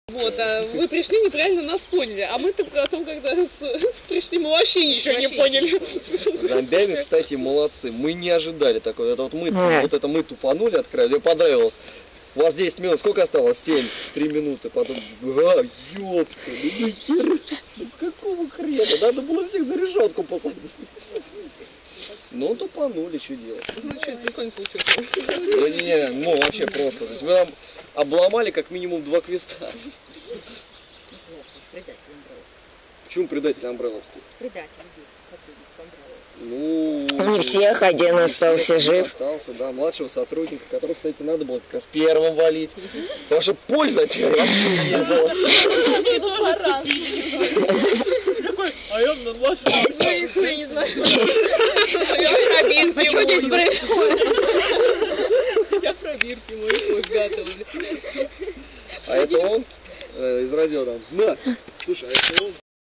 Вот, а вы пришли, неправильно нас поняли. А мы-то потом, когда пришли, мы вообще ничего не поняли. Зомбями, кстати, молодцы. Мы не ожидали такого. Это вот мы тупанули от края. Мне понравилось. У вас 10 минут, сколько осталось? 7, 3 минуты. Потом, ёпта, какого хрена? Надо было всех за решетку посадить. Ну, тупанули, что делать? Ну, что, прикольно получилось. Не, ну вообще просто. То есть мы там обломали как минимум 2 квеста. Почему предатель Амбрелловский? Предатель. Ну, Не всех, один остался жив. Остался, да, младшего сотрудника, которого, кстати, надо было как раз первым валить. Потому что пользы от него вообще не было. Какой? А я на вашем. Я не знаю. А что здесь происходит? Я пробирки мои угадывали. А это он из радио там. На! Слушай, а это он?